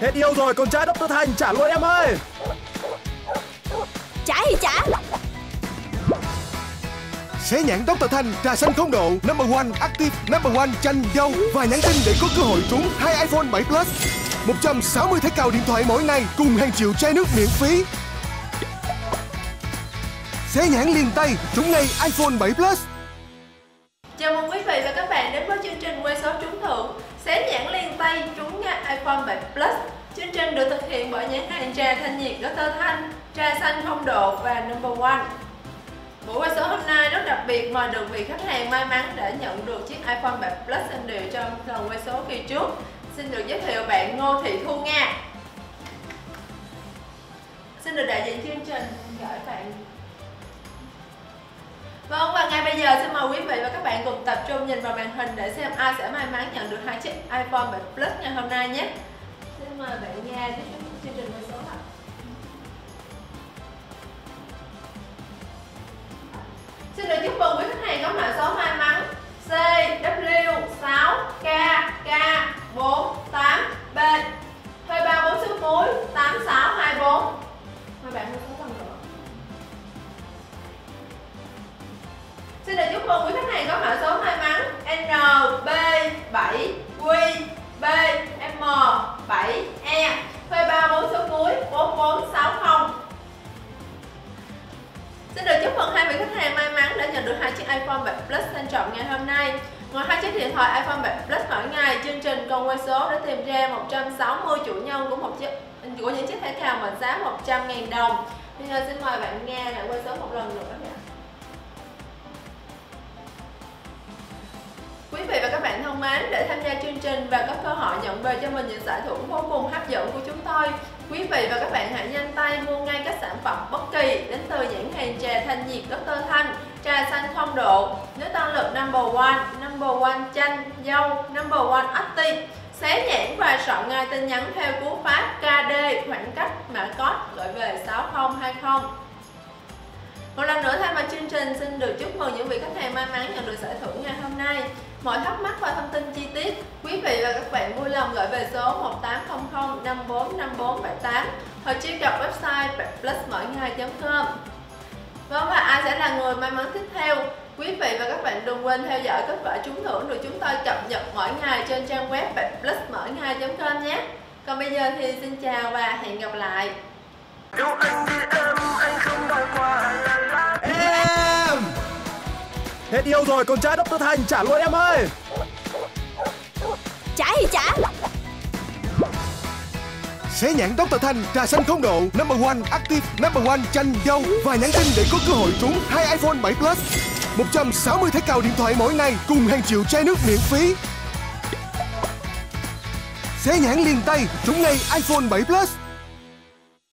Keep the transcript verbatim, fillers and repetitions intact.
Hết yêu rồi, con trai Doctor Thành trả luôn em ơi. Trả thì trả. Xé nhãn Doctor Thành trà xanh không độ number one active number one chanh dâu và nhắn tin để có cơ hội trúng hai iPhone bảy Plus, một trăm sáu mươi thẻ cào điện thoại mỗi ngày cùng hàng triệu chai nước miễn phí. Xé nhãn liền tay trúng ngay iPhone bảy Plus. Chào mừng quý vị và các bạn đến với chương trình quay số trúng thưởng xé nhãn liền tay trúng ngay iPhone bảy Plus. Chương trình được thực hiện bởi nhãn hàng trà thanh nhiệt Doctor Thanh, trà xanh không độ và number one. Buổi quay số hôm nay rất đặc biệt, mời được vị khách hàng may mắn để nhận được chiếc iPhone bảy Plus xanh điệu trong lần quay số kỳ trước. Xin được giới thiệu bạn Ngô Thị Thu Nga. Xin được đại diện chương trình gửi bạn. Vâng, và ngay bây giờ xin mời quý vị và các bạn cùng tập trung nhìn vào màn hình để xem ai sẽ may mắn nhận được hai chiếc iPhone bảy Plus ngày hôm nay nhé. Xin mời bạn Nga tiếp tục chương trình quay số ạ. Xin được chúc mừng quý khách hàng có mã số may mắn C W sáu K K bốn tám B thuê ba bốn số cuối tám sáu hai bốn. Mời bạn một số lần nữa. Xin được chúc mừng quý khách hàng có mã số may mắn N B bảy Q B M bảy E thuê ba bốn số cuối bốn bốn sáu không. Xin được chúc mừng hai vị khách hàng may mắn đã nhận được hai chiếc iPhone bảy Plus sang trọng ngày hôm nay. Ngoài hai chiếc điện thoại iPhone bảy Plus mỗi ngày, chương trình còn quay số đã tìm ra một trăm sáu mươi chủ nhân của một chiếc của những chiếc thẻ cào mệnh giá một trăm nghìn đồng. Bây giờ xin mời bạn Nga lại quay số một lần nữa nhé. Quý vị và các bạn thân mến, để tham gia chương trình và có cơ hội nhận về cho mình những giải thưởng vô cùng hấp dẫn của chúng tôi, quý vị và các bạn hãy nhanh tay mua ngay các sản phẩm bất kỳ đến từ nhãn hàng trà thanh nhiệt Doctor Thanh, trà xanh không độ, nước tăng lực number one, number one chanh dâu, number one active. Xé nhãn và soạn ngay tin nhắn theo cú pháp K D khoảng cách mã code gửi về sáu không hai không. Một lần nữa thay mặt chương trình xin được chúc mừng những vị khách hàng may mắn nhận được giải thưởng ngày hôm nay. Mọi thắc mắc và thông tin chi tiết, quý vị và các bạn vui lòng gửi về số một tám không không năm bốn năm bốn bảy tám hoặc truy cập website bảy plus mỗi ngày chấm com. Vâng, và ai sẽ là người may mắn tiếp theo? Quý vị và các bạn đừng quên theo dõi kết quả trúng thưởng được chúng tôi cập nhật mỗi ngày trên trang web bảy plus mỗi ngày chấm com nhé. Còn bây giờ thì xin chào và hẹn gặp lại. Em hết yêu rồi, con trai Doctor Thành trả luôn em ơi. Trả thì trả. Xé nhãn Doctor Thành trà xanh không độ number one active number one chanh dâu và nhắn tin để có cơ hội trúng hai iPhone bảy Plus, một trăm sáu mươi thẻ cào điện thoại mỗi ngày cùng hàng triệu chai nước miễn phí. Xé nhãn liền tay trúng ngay iPhone bảy Plus.